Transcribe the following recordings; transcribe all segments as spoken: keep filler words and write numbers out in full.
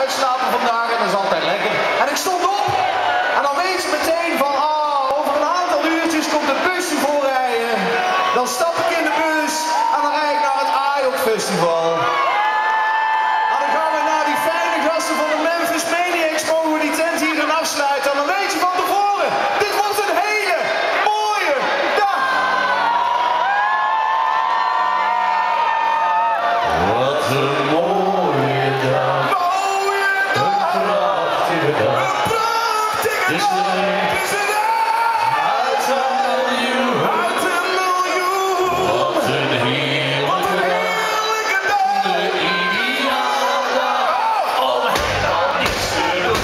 uitslapen vandaag en dat is altijd lekker. En ik stond op en dan weet je meteen van, ah, over een aantal uurtjes komt het busje voorrijden. Dan stap ik in de bus en dan rijd ik naar het Ayok Festival. En dan gaan we naar die fijne gasten van de Memphis Maniacs, mogen we die tent hier gaan afsluiten. En dan weet je van tevoren, dit wordt een hele mooie dag. Wat een mooie dag. Mooie dag. Een prachtige dag. Een prachtige Dus dag. de- Is het uit een miljoen. Uit een miljoen. Wat een Wat een heerlijke dag. heerlijke dag. De ideale dag om helemaal niets te doen.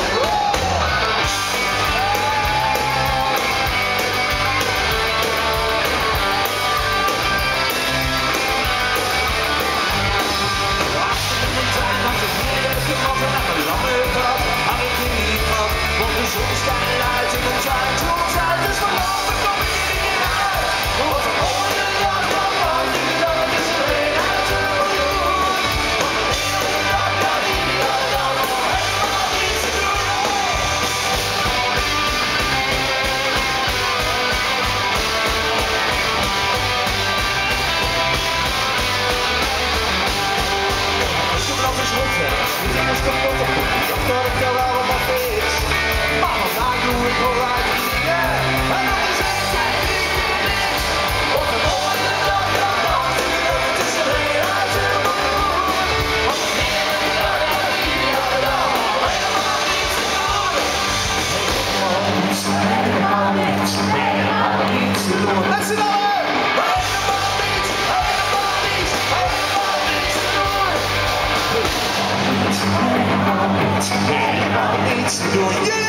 Let's it all! Helemaal niets te doen. Yeah!